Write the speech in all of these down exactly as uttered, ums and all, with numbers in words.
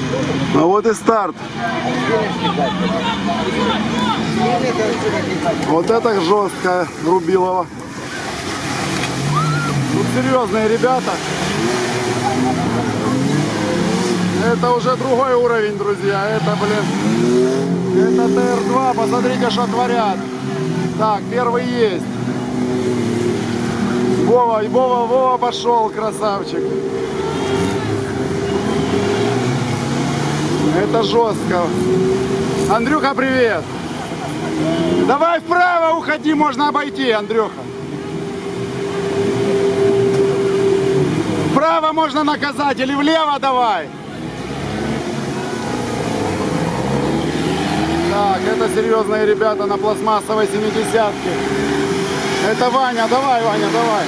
А вот и старт. Вот это жестко, Рубилова. Тут серьезные ребята. Это уже другой уровень, друзья. Это, блин, это Т Р два. Посмотрите, что творят. Так, первый есть. Вова, Вова, Вова пошел, красавчик. Это жестко. Андрюха, привет. Давай вправо уходи, можно обойти, Андрюха. Вправо можно наказать или влево давай. Так, это серьезные ребята на пластмассовой семидесятке. Это Ваня, давай, Ваня, давай.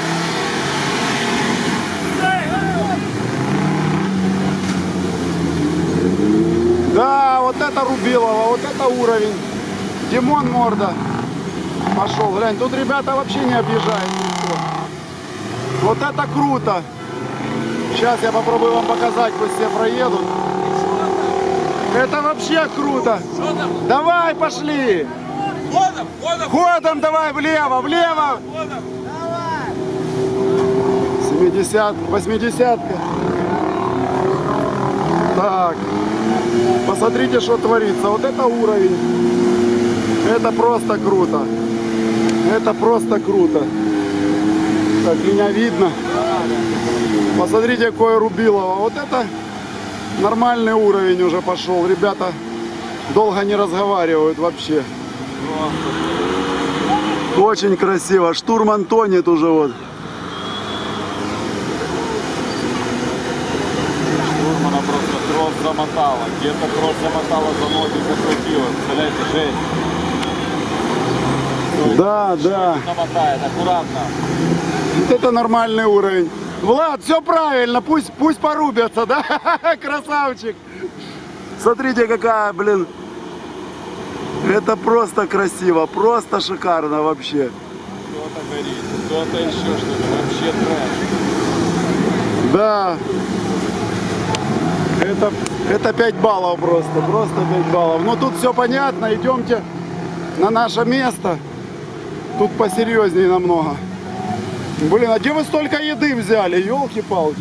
Да, вот это Рубилова, вот это уровень. Димон морда. Пошел, глянь, тут ребята вообще не объезжают никто. Вот это круто. Сейчас я попробую вам показать, пусть все проедут. Это вообще круто. Давай, пошли. Ходом, ходом. Ходом давай, влево, влево. семидесятка, восьмидесятка. Так. Посмотрите, что творится. Вот это уровень. Это просто круто. Это просто круто. Так, меня видно. Посмотрите, какое Рубилово. Вот это нормальный уровень уже пошел. Ребята долго не разговаривают вообще. Очень красиво. Штурман тонет уже вот. Штурмана просто трос замотала. Где-то трос замотала, за ноги закрутила. Представляете, жесть. Да, да. Намотает, аккуратно. Вот это нормальный уровень. Влад, все правильно, пусть, пусть порубятся, да? Красавчик. Смотрите, какая, блин. Это просто красиво, просто шикарно вообще. Кто-то горит, кто-то еще что-то. Вообще трэш. Да. Это, это пять баллов просто, просто пять баллов. Но тут все понятно, идемте на наше место. Тут посерьезнее намного. Блин, а где вы столько еды взяли? Ёлки-палки.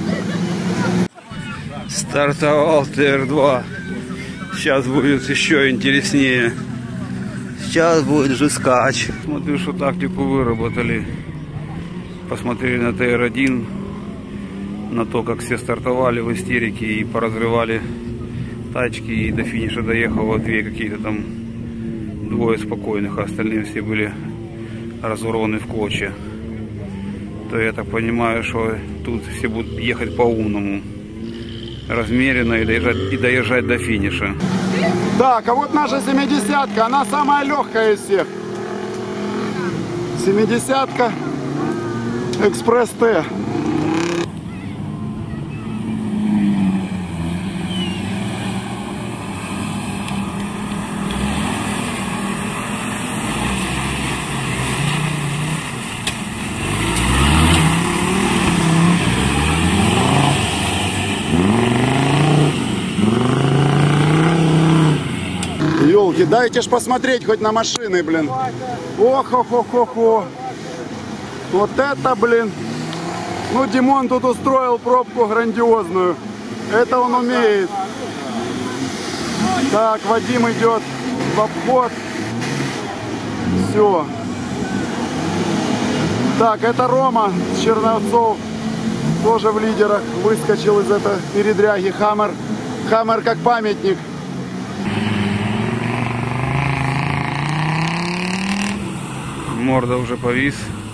Стартовал Т Р два. Сейчас будет еще интереснее. Сейчас будет жескач. Смотрю, что тактику выработали. Посмотрели на Т Р один. На то, как все стартовали в истерике и поразрывали тачки. И до финиша доехало две какие-то там, двое спокойных, а остальные все были разорваны в клочья. То я так понимаю, что тут все будут ехать по-умному, размеренно и доезжать, и доезжать до финиша. Так, а вот наша семидесятка, она самая легкая из всех. семидесятка Экспресс Т. Ёлки, дайте ж посмотреть хоть на машины, блин. Ох-ох-ох-ох-ох. Вот это, блин. Ну, Димон тут устроил пробку грандиозную. Это он умеет. Так, Вадим идет в обход. Все. Так, это Рома с Черновцов. Тоже в лидерах. Выскочил из этой передряги. Хаммер. Хаммер как памятник. Морда уже повис.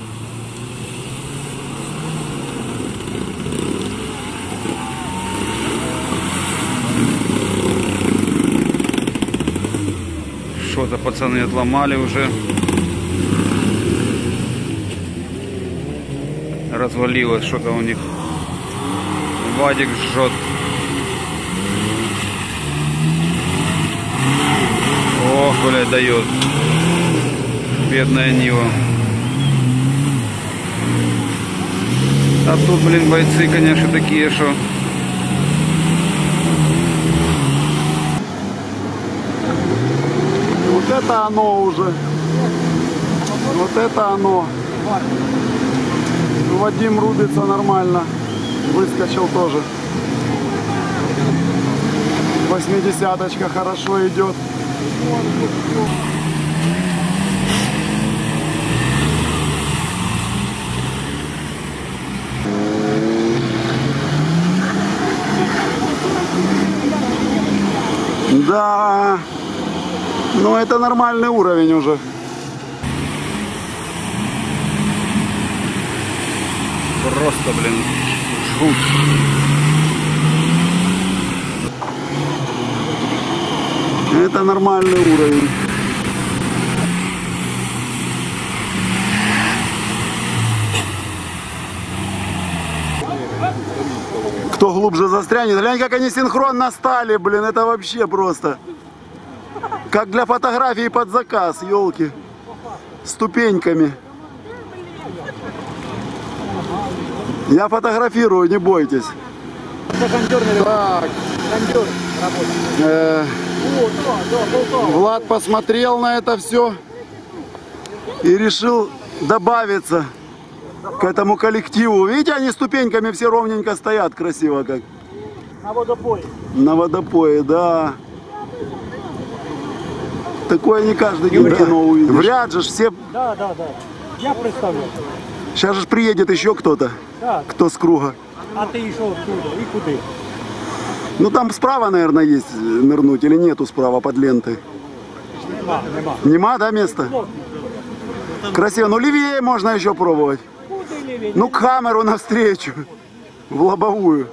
Что-то пацаны отломали уже. Развалилось что-то у них. Вадик жжет. Ох, блядь, дает. Бедная Нива. А тут, блин, бойцы, конечно, такие, что Вот это оно уже. Вот это оно. Вадим рубится нормально. Выскочил тоже. Восьмидесяточка хорошо идет. Да, ну это нормальный уровень уже. Просто, блин, жуть. Это нормальный уровень. Кто глубже застрянет. Глянь, как они синхронно стали, блин, это вообще просто. Как для фотографии под заказ, елки. Ступеньками. Я фотографирую, не бойтесь. Так. Э, Влад посмотрел на это все и решил добавиться к этому коллективу. Видите, они ступеньками все ровненько стоят, красиво как. На водопое. На водопое, да. Такое не каждый день в кино увидишь. Вряд же все. Да, да, да. Я представляю. Сейчас же приедет еще кто-то. Так. Кто с круга. А ты йшов откуда? И куди? Ну там справа, наверное, есть нырнуть или нету справа под лентой? Нема, нема. Нема, да, места? Красиво. Ну левее можно еще пробовать. Куди ліві? Ну камеру навстречу. В лобовую.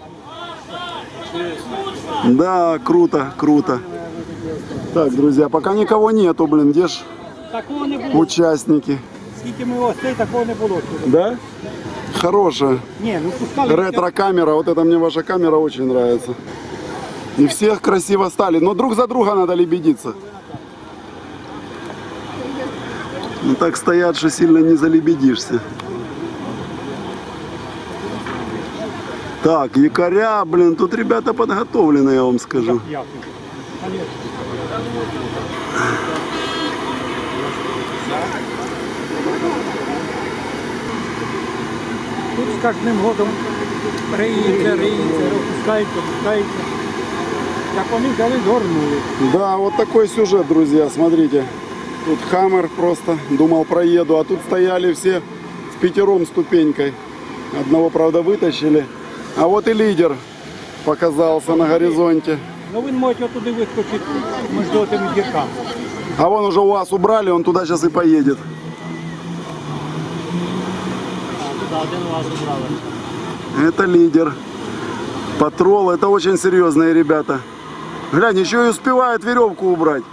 Да, круто, круто. Так, друзья, пока никого нету, блин, где ж Такого не було. участники? Скільки ми гостей, такого не було. Да? Хорошая. Ні, ну пускали. Ретро-камера, вот это мне ваша камера очень нравится. И всех красиво стали, но друг за друга надо лебедиться. Ну так стоят, что сильно не залебедишься. Так, якоря, блин, тут ребята подготовлены, я вам скажу. Ясно. Конечно. Тут з кожним годом риється, риється, опускається, опускається. Як вони взяли, горнули. Да, вот такой сюжет, друзья, смотрите. Тут Хаммер просто думал проеду, а тут стояли все в пятером ступенькой. Одного, правда, вытащили. А вот и лидер показался на горизонте. Ну він може туди вискочити між тими дірками. А вон уже УАЗ убрали, он туда сейчас и поедет. Туди один вас убрали. Это лидер. Патрол, это очень серьезные ребята. Глянь, еще и успевают веревку убрать.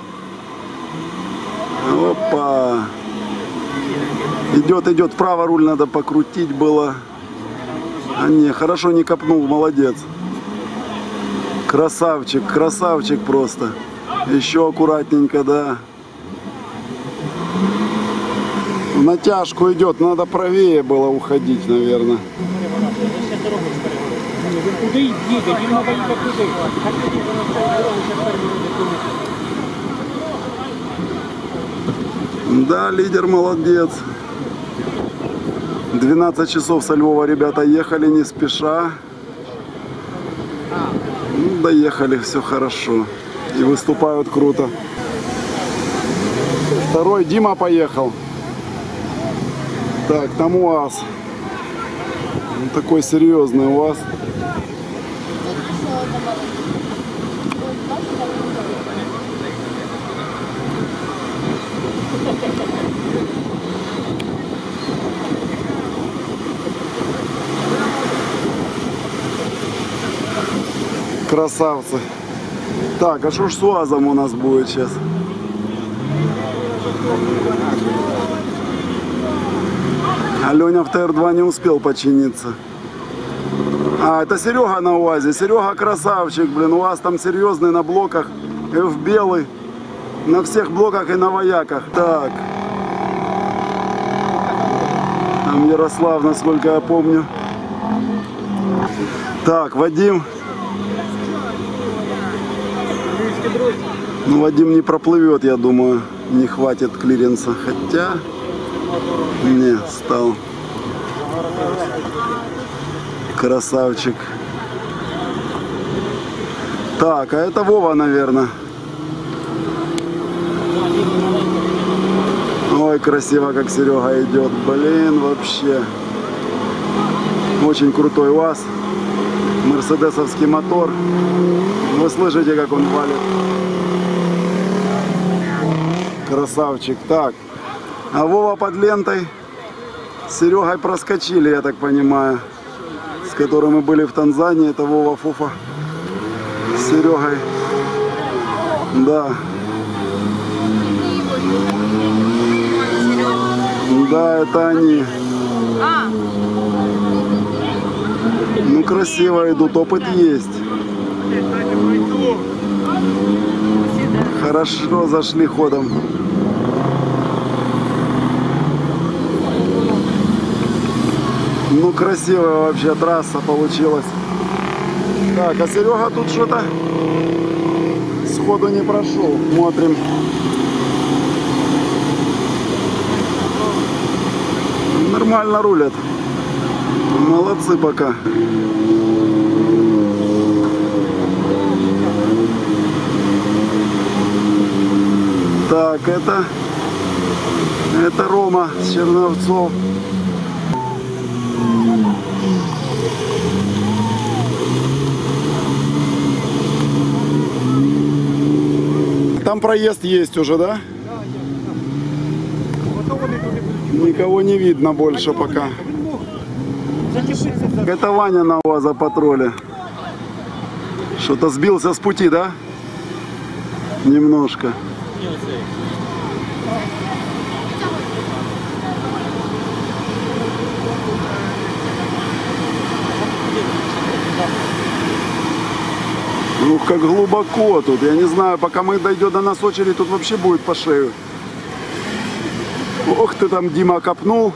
Опа. Идет, идет. Право руль надо покрутить было. А не, хорошо не копнул, молодец. Красавчик, красавчик просто. Еще аккуратненько, да. В натяжку идет, надо правее было уходить, наверное. Він куди їде, він треба їхати куди. Так тоді воно перший Да, лидер молодец. двенадцать часов со Львова ребята ехали не спеша. Ну, доехали, все хорошо. И выступают круто. Второй Дима поехал. Так, там УАЗ. Он такой серьезный УАЗ. Красавцы. Так, а что ж с УАЗом у нас будет сейчас? Аленя в Т Р два не успел починиться. А, это Серега на УАЗе. Серега красавчик, блин. УАЗ там серьезный на блоках. F белый. На всех блоках и на вояках. Так. Там Ярослав, насколько я помню. Так, Вадим. Ну, Вадим не проплывет, я думаю. Не хватит клиренса. Хотя... Не, стал. Красавчик. Так, а это Вова, наверное. Ой, красиво, как Серега идет. Блин, вообще. Очень крутой УАЗ. Мерседесовский мотор. Вы слышите, как он валит. Красавчик. Так. А Вова под лентой. С Серегой проскочили, я так понимаю. С которым мы были в Танзании. Это Вова Фуфа. С Серегой. Да. Да, это они. А. Ну, красиво идут, опыт есть. Хорошо зашли ходом. Ну, красивая вообще трасса получилась. Так, а Серега тут что-то сходу не прошел. Смотрим. Нормально рулят. Молодцы пока. Так, это это Рома с Черновцов. Там проезд есть уже, да? Никого не видно больше пока. Это Ваня на УАЗа патруле. Что-то сбился с пути, да? Немножко. Ну как глубоко тут. Я не знаю, пока мы дойдем до нас очередь, тут вообще будет по шею. Ох ты там, Дима, копнул.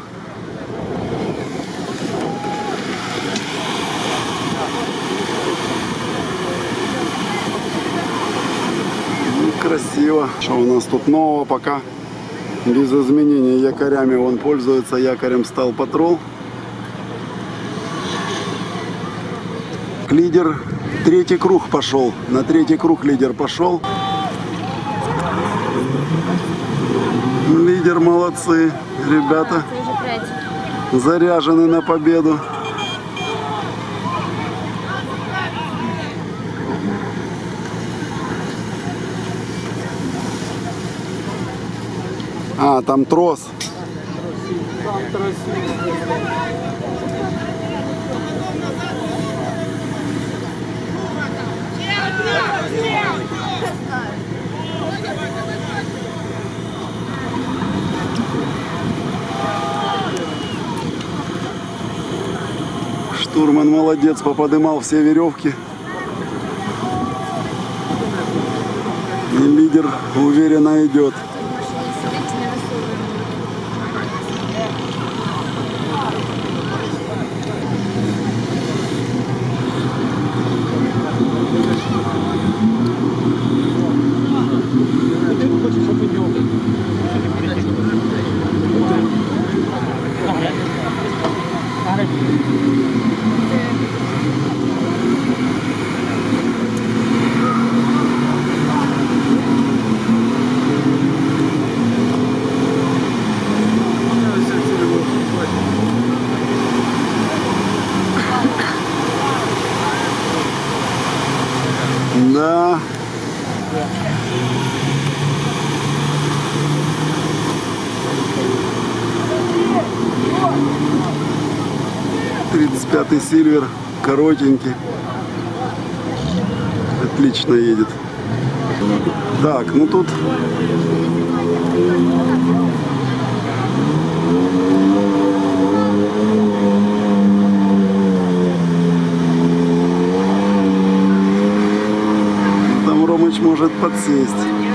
Красиво. Что у нас тут нового пока? Без изменений якорями он пользуется. Якорем стал патрул. Лидер. Третий круг пошел. На третий круг лидер пошел. Лидер, молодцы. Ребята заряжены на победу. А, там трос. Штурман молодец, поподымал все веревки. И лидер уверенно идет. Да. тридцать пятый Сильвер, коротенький. Отлично едет. Так, ну тут... Ромыч может подсесть.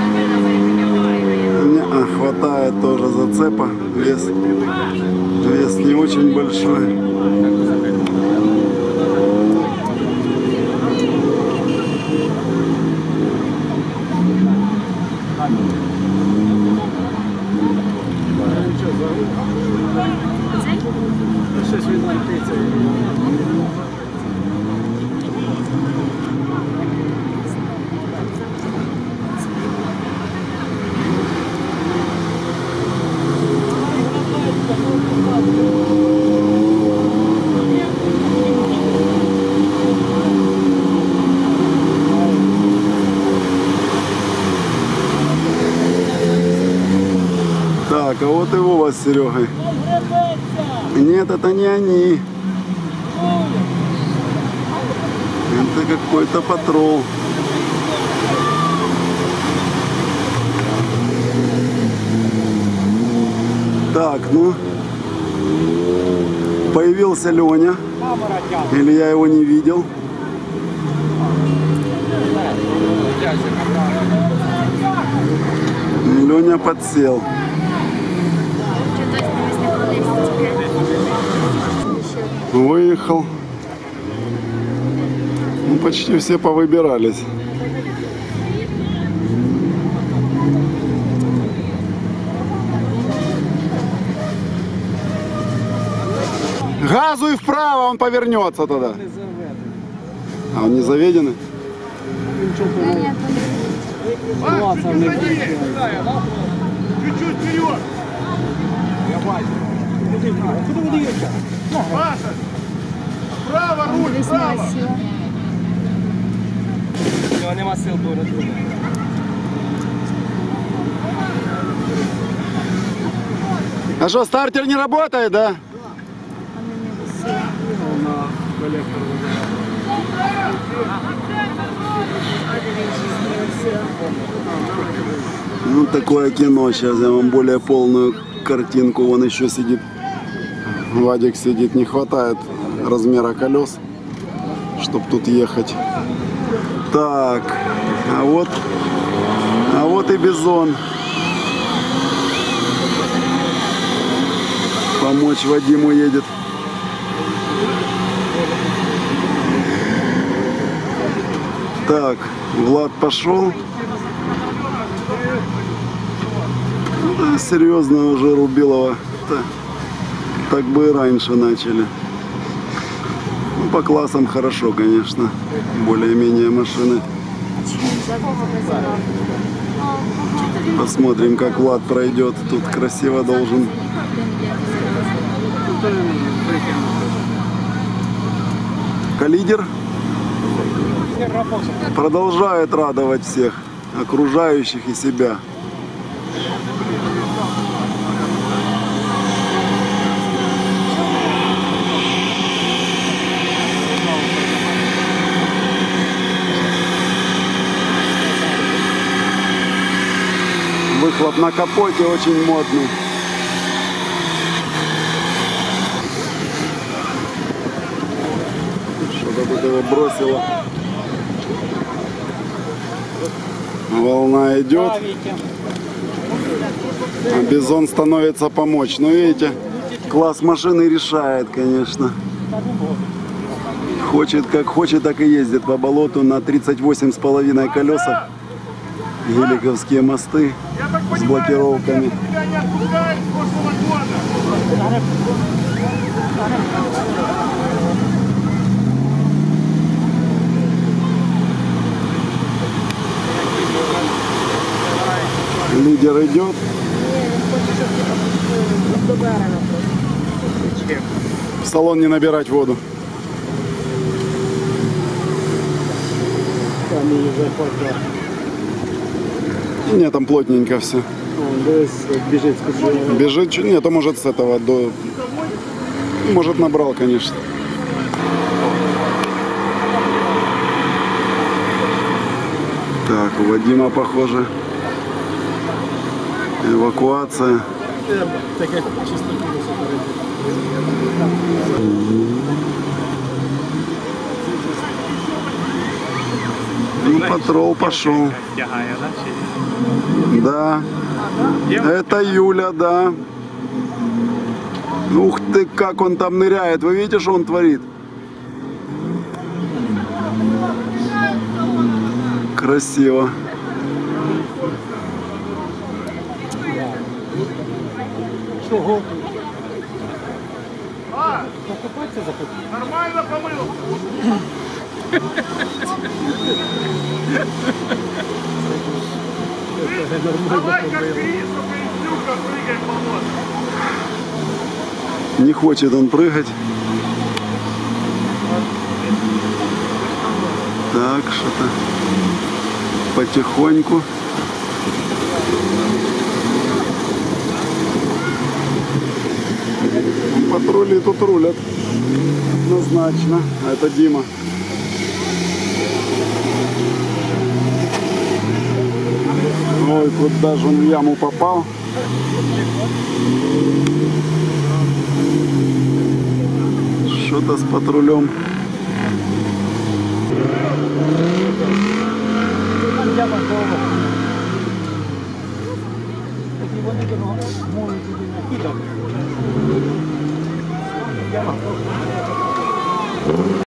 Не, хватает тоже зацепа. Вес, вес не очень большой. а вот и Вова с Серегой. Нет, это не они. Это какой-то патрул. Так, ну, появился Леня. Или я его не видел? Леня подсел. Выехал. Ну, почти все повыбирались. Газу и вправо, он повернется тогда. А он не заведенный? Чуть-чуть вперед! Куди ви даєте? Паша! Право, руль, право! Його нема сил повернути. А что, стартер не работает, да? Ну, такое кино. Сейчас я вам более полную картинку. Вон еще сидит. Вадик сидит. Не хватает размера колес, чтобы тут ехать. Так, а вот, а вот и Бизон. Помочь Вадиму едет. Так, Влад пошел. Да, серьезно уже Рубилова. -то. Так бы и раньше начали. Ну, по классам хорошо, конечно. Более-менее машины. Посмотрим, как Влад пройдет. Тут красиво должен. Калидер продолжает радовать всех, окружающих и себя. Выхлоп на капоте очень модный. Что-то тут его бросило. Волна идет. А Бизон становится помочь. Но видите, класс машины решает, конечно. Хочет как хочет, так и ездит по болоту на тридцать восемь с половиной колесах. Геликовские мосты с блокировками. Тебя не отпускает с прошлого года! Лидер идет. В салон не набирать воду. Нет, там плотненько все. Біжить з Бежит чуть. Нет, то может с этого до. Может набрал, конечно. Так, у Вадима похоже. Эвакуация. таке чисто. Ну, патрул пошел. Да. Это Юля, да. Ух ты, как он там ныряет. Вы видите, что он творит? Красиво. Чого? А, нормально помыл? Давай как Крис, только издюка, прыгай в болото. Не хочет он прыгать. Так, что-то потихоньку. Патрули тут рулят. Однозначно. А это Дима. Ой, куда же он в яму попал. Что-то с патрулем. Я